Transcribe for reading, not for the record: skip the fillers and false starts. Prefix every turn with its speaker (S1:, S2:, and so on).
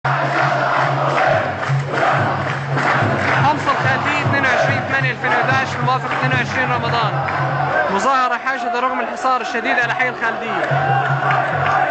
S1: حمص الخالدية 22/8/2011 الموافق 22 رمضان. مظاهرة حاشدة رغم الحصار الشديد على حي الخالدية.